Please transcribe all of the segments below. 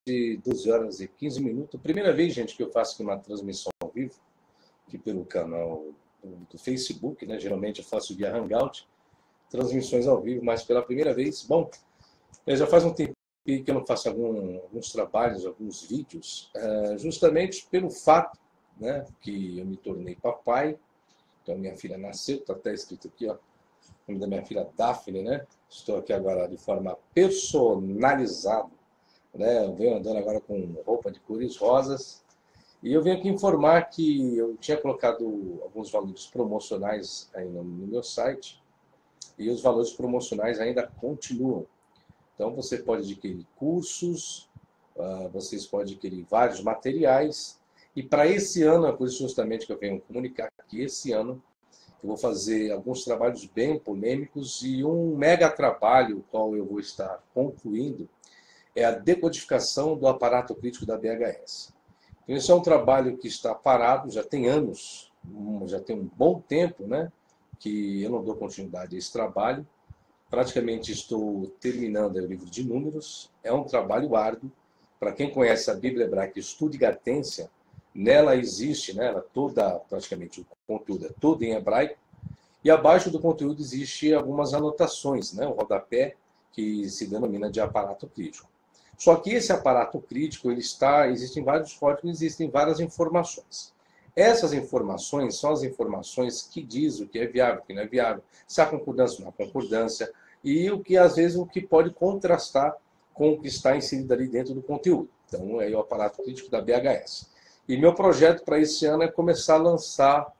de 12 horas e 15 minutos. Primeira vez, gente, que eu faço aqui uma transmissão ao vivo, aqui pelo canal do Facebook, né? Geralmente eu faço via Hangout, transmissões ao vivo, mas pela primeira vez. Bom, já faz um tempo que eu não faço alguns trabalhos, alguns vídeos, justamente pelo fato, né, que eu me tornei papai. Então, minha filha nasceu, está até escrito aqui, ó, o nome da minha filha Daphne, né? Estou aqui agora de forma personalizada, né? Eu venho andando agora com roupa de cores rosas. E eu venho aqui informar que eu tinha colocado alguns valores promocionais aí no meu site, e os valores promocionais ainda continuam. Então, você pode adquirir cursos, vocês podem adquirir vários materiais. E para esse ano, é por isso justamente que eu venho comunicar que esse ano eu vou fazer alguns trabalhos bem polêmicos, e um mega trabalho, o qual eu vou estar concluindo, é a decodificação do aparato crítico da BHS. Então, esse é um trabalho que está parado, já tem anos, já tem um bom tempo, né, que eu não dou continuidade a esse trabalho. Praticamente estou terminando o livro de números. É um trabalho árduo. Para quem conhece a Bíblia Hebraica Stuttgartensia, nela existe, né, praticamente o conteúdo é todo em hebraico, e abaixo do conteúdo existe algumas anotações, né, o rodapé, que se denomina de aparato crítico. Só que esse aparato crítico, existem vários códigos, existem várias informações. Essas informações são as informações que dizem o que é viável, o que não é viável, se há concordância ou não há concordância, e o que, às vezes, o que pode contrastar com o que está inserido ali dentro do conteúdo. Então, é o aparato crítico da BHS. E meu projeto para esse ano é começar a lançar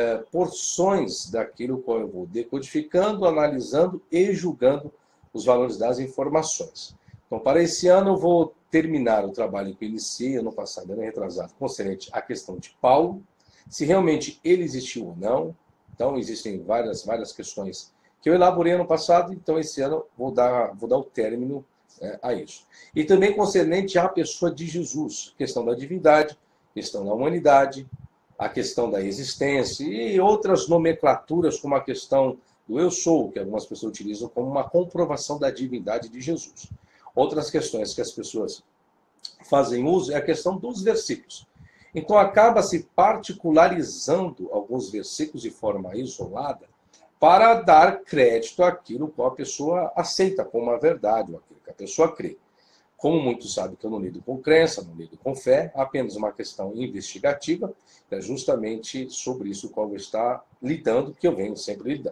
porções daquilo que eu vou decodificando, analisando e julgando os valores das informações. Então, para esse ano, eu vou terminar o trabalho que eu iniciei ano passado, ano retrasado, concernente à questão de Paulo, se realmente ele existiu ou não. Então, existem várias questões que eu elaborei ano passado, então esse ano vou dar o término a isso. E também concernente à pessoa de Jesus, questão da divindade, questão da humanidade, a questão da existência e outras nomenclaturas, como a questão do eu sou, que algumas pessoas utilizam como uma comprovação da divindade de Jesus. Outras questões que as pessoas fazem uso é a questão dos versículos. Então, acaba se particularizando alguns versículos de forma isolada para dar crédito àquilo que a pessoa aceita como a verdade, ou aquilo que a pessoa crê. Como muitos sabem que eu não lido com crença, não lido com fé, apenas uma questão investigativa, é justamente sobre isso que eu vou estar lidando, que eu venho sempre lidando.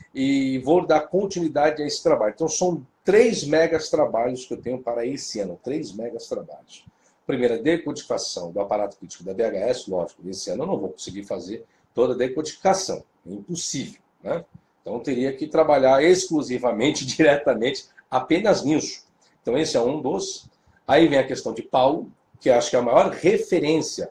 E vou dar continuidade a esse trabalho. Então, são 3 megas trabalhos que eu tenho para esse ano, 3 megas trabalhos. Primeiro, a decodificação do aparato crítico da BHS, lógico, esse ano eu não vou conseguir fazer toda a decodificação, é impossível, né? Então, eu teria que trabalhar exclusivamente, diretamente, apenas nisso. Então, esse é um dos. Aí vem a questão de Paulo, que acho que é a maior referência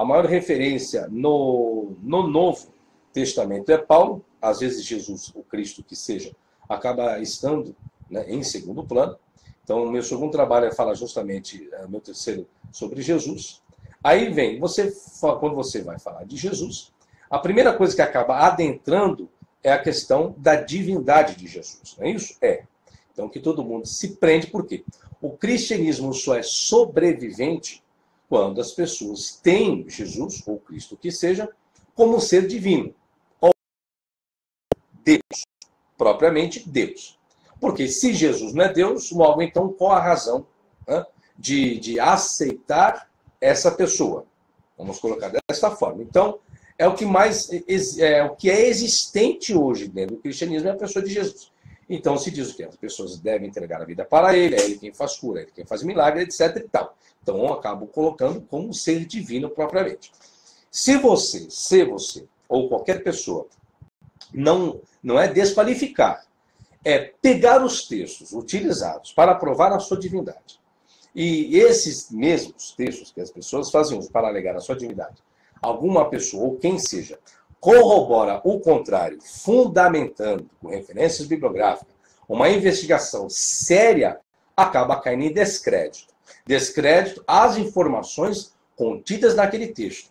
no Novo Testamento é Paulo. Às vezes Jesus, o Cristo que seja, acaba estando, né, em segundo plano. Então, o meu segundo trabalho é falar justamente, meu terceiro, sobre Jesus. Aí vem, quando você vai falar de Jesus, a primeira coisa que acaba adentrando é a questão da divindade de Jesus. Não é isso? É. Então, que todo mundo se prende, por quê? O cristianismo só é sobrevivente quando as pessoas têm Jesus, ou Cristo que seja, como ser divino. Ou Deus. Propriamente Deus. Porque se Jesus não é Deus, logo então qual a razão, né, de aceitar essa pessoa? Vamos colocar dessa forma. Então, o que é existente hoje dentro do cristianismo é a pessoa de Jesus. Então se diz o que? As pessoas devem entregar a vida para ele, é ele quem faz cura, é ele quem faz milagre, etc. e tal. Então eu acabo colocando como um ser divino propriamente. Se você, ou qualquer pessoa, não é desqualificar, é pegar os textos utilizados para provar a sua divindade, e esses mesmos textos que as pessoas fazem uso para alegar a sua divindade, alguma pessoa, ou quem seja, corrobora o contrário, fundamentando com referências bibliográficas, uma investigação séria, acaba caindo em descrédito. Descrédito às informações contidas naquele texto.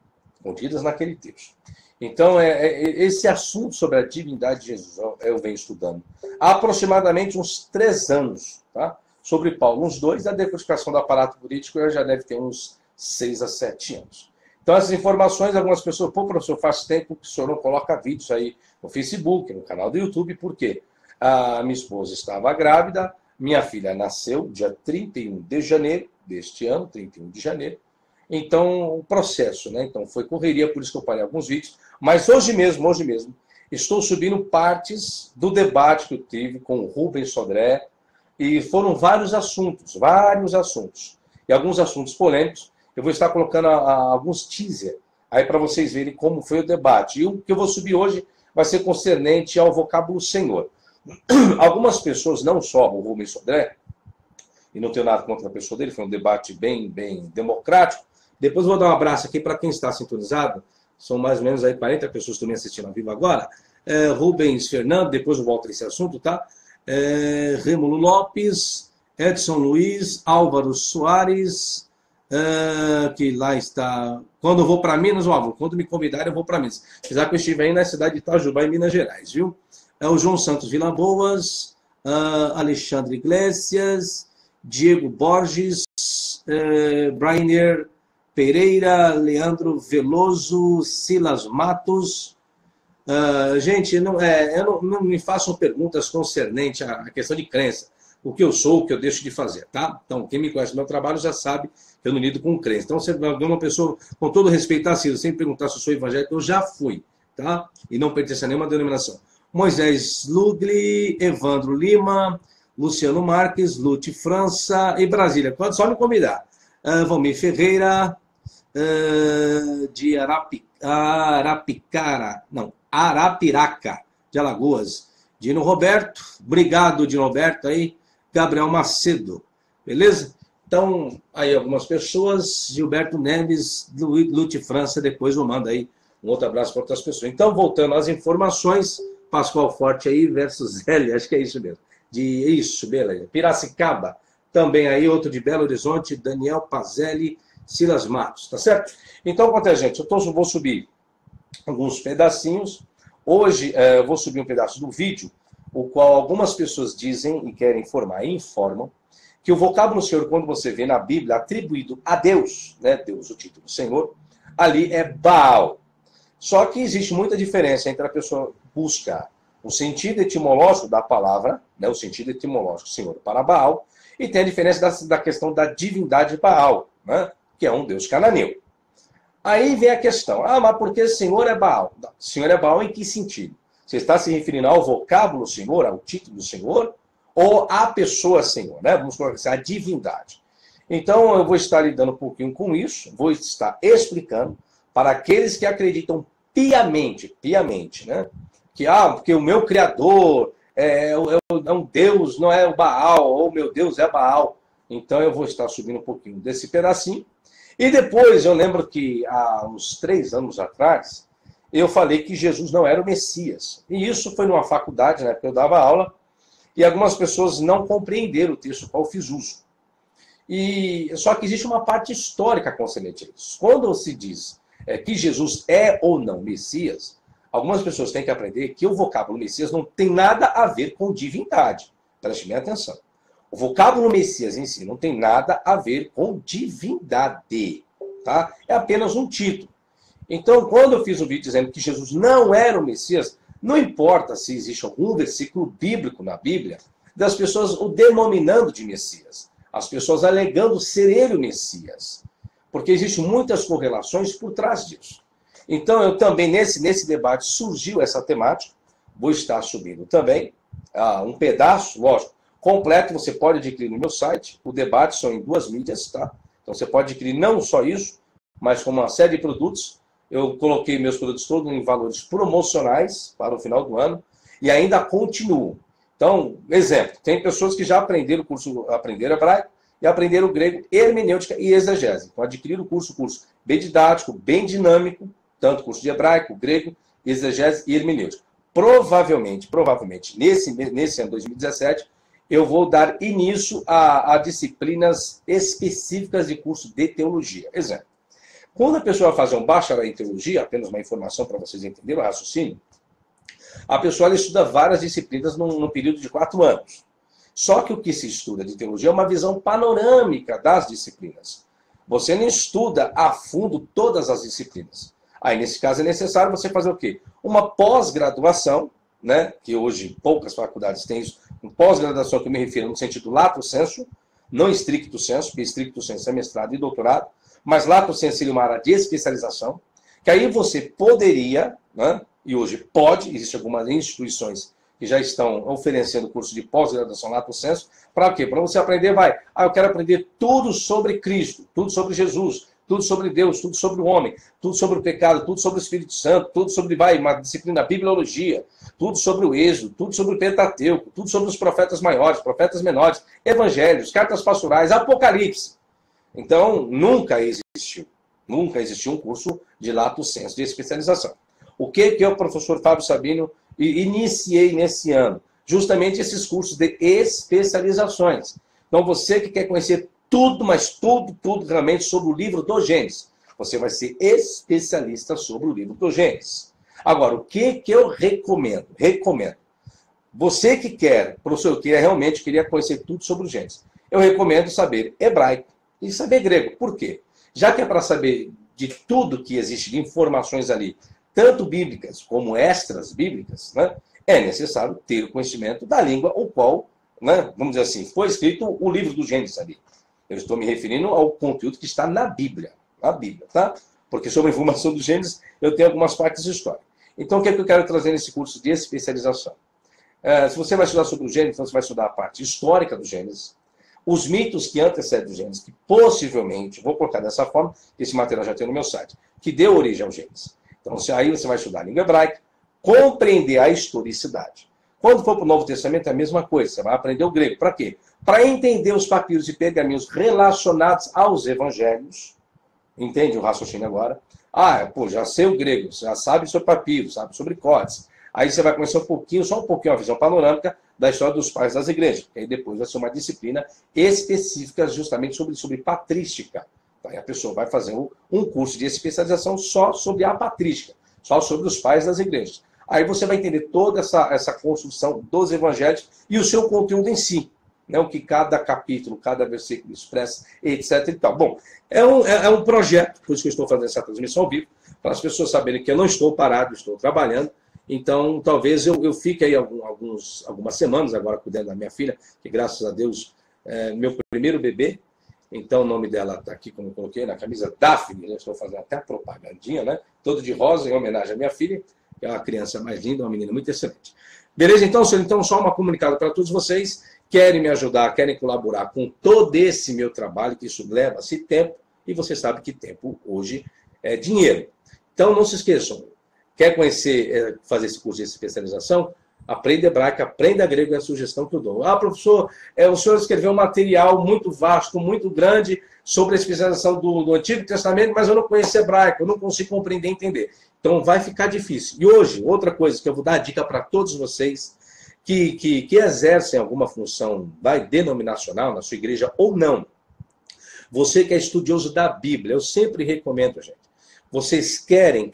Então, esse assunto sobre a divindade de Jesus, eu venho estudando há aproximadamente uns 3 anos, tá? sobre Paulo, uns 2, a decodificação do aparato político já deve ter uns 6 a 7 anos. Então, essas informações, algumas pessoas, pô, professor, faz tempo que o senhor não coloca vídeos aí no Facebook, no canal do YouTube, por quê? A minha esposa estava grávida, minha filha nasceu dia 31 de janeiro deste ano, 31 de janeiro. Então, o processo, né? Então, foi correria, por isso que eu parei alguns vídeos. Mas hoje mesmo, estou subindo partes do debate que eu tive com o Rubens Sodré, e foram vários assuntos. E alguns assuntos polêmicos. Eu vou estar colocando alguns teaser aí para vocês verem como foi o debate. E o que eu vou subir hoje vai ser concernente ao vocábulo Senhor. Algumas pessoas, não só o Rubens Sodré, e não tenho nada contra a pessoa dele, foi um debate bem democrático. Depois eu vou dar um abraço aqui para quem está sintonizado. São mais ou menos aí 40 pessoas que estão me assistindo ao vivo agora. Rubens Fernando, depois eu volto a esse assunto, tá? Rêmulo Lopes, Edson Luiz, Álvaro Soares, que lá está. Quando eu vou para Minas, quando me convidarem, eu vou para Minas. Apesar que eu estive aí na cidade de Itajubá, em Minas Gerais, viu? O João Santos Vilaboas, Alexandre Iglesias, Diego Borges, Brainer Pereira, Leandro Veloso, Silas Matos. Gente, não me façam perguntas concernentes à questão de crença. O que eu sou, o que eu deixo de fazer, tá? Então, quem me conhece no meu trabalho já sabe que eu não lido com crença. Então, você vai ver uma pessoa, com todo respeito a Ciro, sem perguntar se eu sou evangélico, eu já fui, tá? E não pertenço a nenhuma denominação. Moisés Lugli, Evandro Lima, Luciano Marques, Lute França e Brasília. Só me convidar. Valmir Ferreira, de Arapiraca, de Alagoas. Dino Roberto, obrigado, Dino Roberto, aí. Gabriel Macedo, beleza? Então, aí algumas pessoas, Gilberto Neves, Lute França, depois eu mando aí um outro abraço para outras pessoas. Então, voltando às informações, Pascoal Forte aí versus L, acho que é isso mesmo. Isso, beleza. Piracicaba, também aí, outro de Belo Horizonte, Daniel Pazelli, Silas Matos, tá certo? Então, quanto é, gente? Eu vou subir alguns pedacinhos. Hoje, eu vou subir um pedaço do vídeo, o qual algumas pessoas dizem e querem informar e informam que o vocábulo Senhor, quando você vê na Bíblia atribuído a Deus, né, Deus, o título Senhor, ali é Baal. Só que existe muita diferença entre a pessoa buscar o sentido etimológico da palavra, né, o sentido etimológico Senhor para Baal, e tem a diferença da questão da divindade Baal, né, que é um deus cananeu. Aí vem a questão, mas por que Senhor é Baal? Senhor é Baal em que sentido? Você está se referindo ao vocábulo Senhor, ao título Senhor, ou à pessoa Senhor, né? Vamos colocar assim, a divindade. Então, eu vou estar lidando um pouquinho com isso, vou estar explicando para aqueles que acreditam piamente, né? Que, porque o meu Criador é um Deus, não é o Baal, ou meu Deus é Baal. Então, eu vou estar subindo um pouquinho desse pedacinho. E depois, eu lembro que há uns 3 anos atrás, eu falei que Jesus não era o Messias. E isso foi numa faculdade, né, que eu dava aula, e algumas pessoas não compreenderam o texto qual eu fiz uso. Só que existe uma parte histórica concernente a isso. Quando se diz que Jesus é ou não Messias, algumas pessoas têm que aprender que o vocábulo Messias não tem nada a ver com divindade. Preste bem atenção. O vocábulo Messias em si não tem nada a ver com divindade. Tá? É apenas um título. Então, quando eu fiz um vídeo dizendo que Jesus não era o Messias, não importa se existe algum versículo bíblico na Bíblia das pessoas o denominando de Messias. As pessoas alegando ser ele o Messias. Porque existem muitas correlações por trás disso. Então, eu também, nesse debate, surgiu essa temática. Vou estar subindo também um pedaço, lógico, completo, você pode adquirir no meu site. O debate são em 2 mídias, tá? Então, você pode adquirir não só isso, mas com uma série de produtos. Eu coloquei meus produtos todos em valores promocionais para o final do ano e ainda continuo. Então, exemplo, tem pessoas que já aprenderam hebraico e aprenderam grego, hermenêutica e exegese. Então, adquiriram o curso bem didático, bem dinâmico, tanto curso de hebraico, grego, exegese e hermenêutica. Provavelmente, nesse ano 2017, eu vou dar início a disciplinas específicas de curso de teologia. Exemplo. Quando a pessoa vai fazer um bacharel em teologia, apenas uma informação para vocês entenderem o raciocínio, a pessoa estuda várias disciplinas num período de 4 anos. Só que o que se estuda de teologia é uma visão panorâmica das disciplinas. Você não estuda a fundo todas as disciplinas. Aí, nesse caso, é necessário você fazer o quê? Uma pós-graduação, né? Que hoje poucas faculdades têm isso. Uma pós-graduação que eu me refiro no sentido lato sensu, não stricto sensu, porque stricto sensu é mestrado e doutorado, mas lato sensu seria uma área de especialização, que aí você poderia, né? E hoje pode, existem algumas instituições que já estão oferecendo curso de pós-graduação lato sensu, para quê? Para você aprender, eu quero aprender tudo sobre Cristo, tudo sobre Jesus, tudo sobre Deus, tudo sobre o homem, tudo sobre o pecado, tudo sobre o Espírito Santo, tudo sobre, uma disciplina bibliologia, tudo sobre o Êxodo, tudo sobre o Pentateuco, tudo sobre os profetas maiores, profetas menores, evangelhos, cartas pastorais, Apocalipse. Então, nunca existiu um curso de lato sensu, de especialização. O que eu, professor Fábio Sabino, iniciei nesse ano? Justamente esses cursos de especializações. Então, você que quer conhecer tudo, mas tudo realmente sobre o livro do Gênesis, você vai ser especialista sobre o livro do Gênesis. Agora, o que eu recomendo? Você que quer, professor, realmente queria conhecer tudo sobre o Gênesis, eu recomendo saber hebraico e saber grego. Por quê? Já que é para saber de tudo que existe de informações ali, tanto bíblicas como extras bíblicas, né, é necessário ter o conhecimento da língua o qual, né, vamos dizer assim, foi escrito o livro do Gênesis ali. Eu estou me referindo ao conteúdo que está na Bíblia, tá? Porque sobre a informação do Gênesis eu tenho algumas partes históricas. Então, o que é que eu quero trazer nesse curso de especialização? Se você vai estudar sobre o Gênesis, então você vai estudar a parte histórica do Gênesis, os mitos que antecedem o Gênesis, que possivelmente, vou colocar dessa forma, esse material já tem no meu site, que deu origem ao Gênesis. Então, aí você vai estudar a língua hebraica, compreender a historicidade. Quando for para o Novo Testamento é a mesma coisa, você vai aprender o grego. Para quê? Para entender os papiros e pergaminhos relacionados aos evangelhos. Entende o raciocínio agora? Já sei o grego, já sabe sobre papiros, sabe sobre códices. Aí você vai conhecer só um pouquinho, a visão panorâmica da história dos pais das igrejas. Aí depois vai ser uma disciplina específica justamente sobre patrística. Aí a pessoa vai fazer um curso de especialização só sobre a patrística, só sobre os pais das igrejas. Aí você vai entender toda essa construção dos evangelhos e o seu conteúdo em si. Né, o que cada capítulo, cada versículo expressa, etc. E tal. Bom, é um projeto, por isso que eu estou fazendo essa transmissão ao vivo, para as pessoas saberem que eu não estou parado, estou trabalhando. Então, talvez eu fique aí algumas semanas agora cuidando da minha filha, que graças a Deus é meu primeiro bebê. Então, o nome dela está aqui, como eu coloquei na camisa, Daphne. Eu estou fazendo até a propagandinha, né? Todo de rosa, em homenagem à minha filha, que é uma criança mais linda, uma menina muito excelente. Beleza? Então, senhor, só uma comunicada para todos vocês. Querem me ajudar, querem colaborar com todo esse meu trabalho, que isso leva-se tempo, e você sabe que tempo hoje é dinheiro. Então, não se esqueçam. Quer conhecer, fazer esse curso de especialização? Aprenda hebraico, aprenda grego, é a sugestão que eu dou. Professor, o senhor escreveu um material muito vasto, muito grande, sobre a especialização do Antigo Testamento, mas eu não conheço hebraico, eu não consigo compreender e entender. Então, vai ficar difícil. E hoje, outra coisa que eu vou dar dica para todos vocês, que exercem alguma função denominacional na sua igreja ou não. Você que é estudioso da Bíblia, eu sempre recomendo, gente. Vocês querem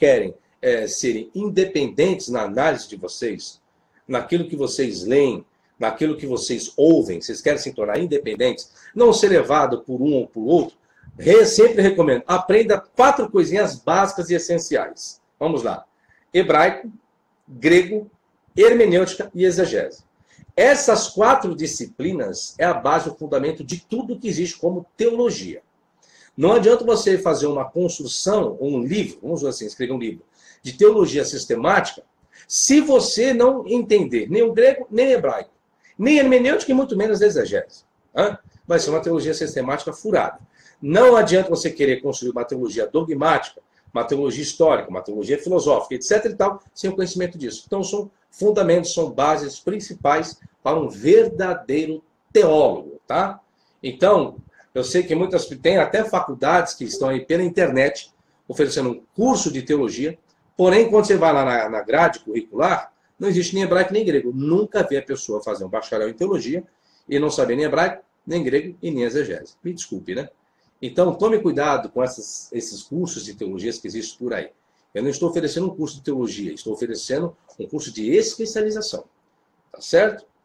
serem independentes na análise de vocês, naquilo que vocês leem, naquilo que vocês ouvem, vocês querem se tornar independentes, não ser levado por um ou por outro, sempre recomendo, aprenda 4 coisinhas básicas e essenciais. Vamos lá. Hebraico, grego, hermenêutica e exegese. Essas 4 disciplinas é a base, o fundamento de tudo que existe como teologia. Não adianta você fazer uma construção, ou um livro, vamos dizer assim, escrever um livro, de teologia sistemática, se você não entender nem o grego, nem o hebraico, nem hermenêutica e muito menos exegese. Vai ser uma teologia sistemática furada. Não adianta você querer construir uma teologia dogmática, uma teologia histórica, uma teologia filosófica, etc. e tal, sem o conhecimento disso. Então, são fundamentos, são bases principais para um verdadeiro teólogo, tá? Então, eu sei que tem até faculdades que estão aí pela internet oferecendo um curso de teologia, porém, quando você vai lá na grade curricular, não existe nem hebraico nem grego. Nunca vi a pessoa fazer um bacharel em teologia e não saber nem hebraico, nem grego e nem exegese. Me desculpe, né? Então, tome cuidado com esses cursos de teologias que existem por aí. Eu não estou oferecendo um curso de teologia, estou oferecendo um curso de especialização. Tá certo?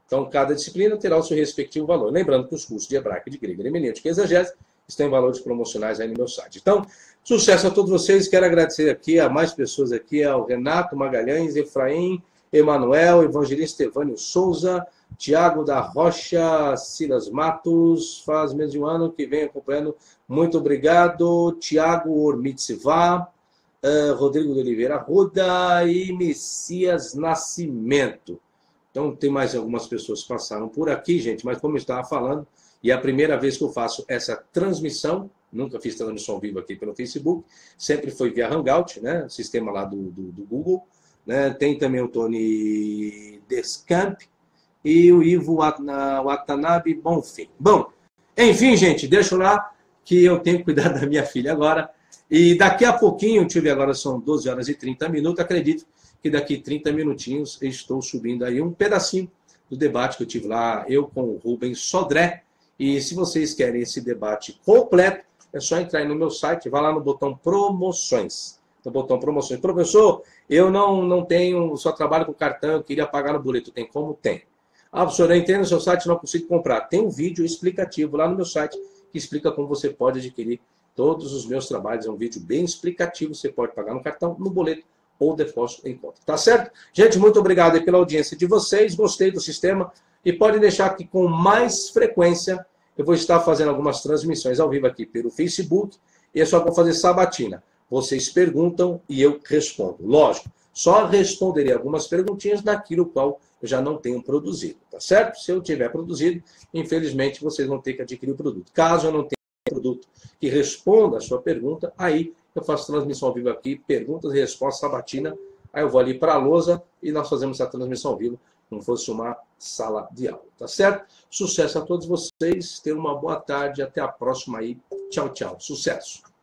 Então, cada disciplina terá o seu respectivo valor. Lembrando que os cursos de hebraico, de grego, de hermenêutica e exegese estão em valores promocionais aí no meu site. Então, sucesso a todos vocês. Quero agradecer aqui a mais pessoas aqui, ao Renato Magalhães, Efraim, Emanuel, Evangelista Evânio Souza, Tiago da Rocha, Silas Matos, faz menos de um ano que vem acompanhando. Muito obrigado. Tiago Ormitzivá, Rodrigo de Oliveira Arruda e Messias Nascimento. Então, tem mais algumas pessoas que passaram por aqui, gente, mas como eu estava falando, e é a primeira vez que eu faço essa transmissão, nunca fiz transmissão ao vivo aqui pelo Facebook, sempre foi via Hangout, né, sistema lá do Google, né, tem também o Tony Descamp e o Ivo Watanabe Bonfim. Bom, enfim, gente, deixa lá que eu tenho que cuidar da minha filha agora, e daqui a pouquinho, deixa eu ver, agora são 12 horas e 30 minutos, acredito que daqui 30 minutinhos eu estou subindo aí um pedacinho do debate que eu tive lá, eu com o Rubens Sodré. E se vocês querem esse debate completo, é só entrar aí no meu site, vai lá no botão promoções. No botão promoções. Professor, eu não tenho, só trabalho com cartão, eu queria pagar no boleto. Tem como? Tem. Ah, professor, eu entendo no seu site, não consigo comprar. Tem um vídeo explicativo lá no meu site que explica como você pode adquirir todos os meus trabalhos. É um vídeo bem explicativo, você pode pagar no cartão, no boleto ou depósito em conta. Tá certo? Gente, muito obrigado aí pela audiência de vocês. Gostei do sistema. E pode deixar que com mais frequência eu vou estar fazendo algumas transmissões ao vivo aqui pelo Facebook. E é só para fazer sabatina. Vocês perguntam e eu respondo. Lógico, só responderei algumas perguntinhas daquilo qual eu já não tenho produzido. Tá certo? Se eu tiver produzido, infelizmente vocês vão ter que adquirir o produto. Caso eu não tenha produto que responda a sua pergunta, aí eu faço transmissão ao vivo aqui, perguntas e respostas, sabatina. Aí eu vou ali para a lousa e nós fazemos essa transmissão ao vivo, como fosse uma sala de aula. Tá certo? Sucesso a todos vocês. Tenham uma boa tarde. Até a próxima aí. Tchau, tchau. Sucesso.